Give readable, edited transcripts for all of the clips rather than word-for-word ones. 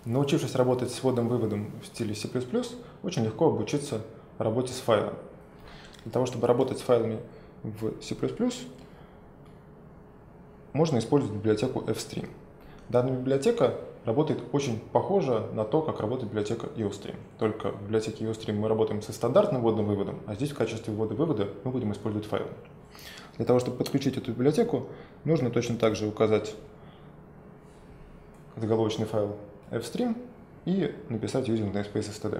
Научившись работать с вводом-выводом в стиле C++, очень легко обучиться работе с файлом. Для того, чтобы работать с файлами в C++, можно использовать библиотеку fstream. Данная библиотека работает очень похоже на то, как работает библиотека EOStream. Только в библиотеке EOStream мы работаем со стандартным вводом-выводом, а здесь в качестве ввода-вывода мы будем использовать файлы. Для того, чтобы подключить эту библиотеку, нужно точно так же указать заголовочный файл fstream и написать using namespace std.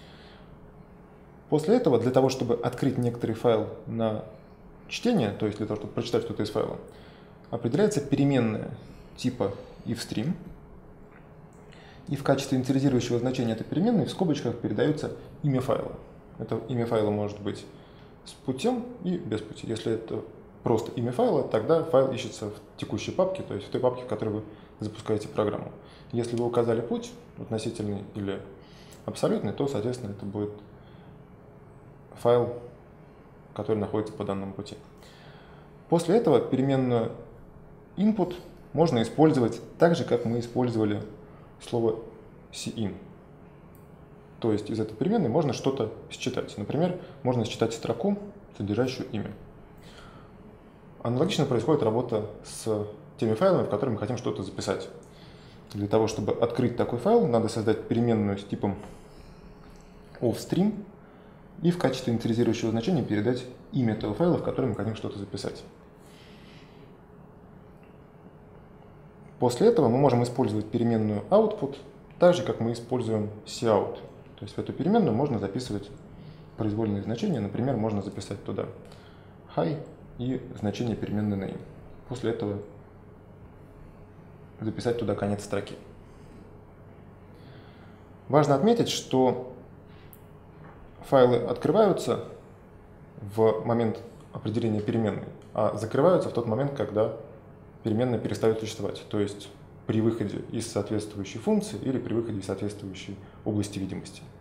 После этого, для того, чтобы открыть некоторый файл на чтение, то есть для того, чтобы прочитать что-то из файла, определяется переменная типа ifstream, и в качестве инициализирующего значения этой переменной в скобочках передается имя файла. Это имя файла может быть с путем и без пути. Если это просто имя файла, тогда файл ищется в текущей папке, то есть в той папке, в которой вы запускаете программу. Если вы указали путь, относительный или абсолютный, то, соответственно, это будет файл, который находится по данному пути. После этого переменную input можно использовать так же, как мы использовали слово cin. То есть из этой переменной можно что-то считать. Например, можно считать строку, содержащую имя. Аналогично происходит работа с теми файлами, в которые мы хотим что-то записать. Для того, чтобы открыть такой файл, надо создать переменную с типом offstream и в качестве инициализирующего значения передать имя этого файла, в который мы хотим что-то записать. После этого мы можем использовать переменную output, так же, как мы используем cout. То есть в эту переменную можно записывать произвольные значения. Например, можно записать туда hi и значение переменной name. После этого записать туда конец строки. Важно отметить, что файлы открываются в момент определения переменной, а закрываются в тот момент, когда переменная перестает существовать, то есть при выходе из соответствующей функции или при выходе из соответствующей области видимости.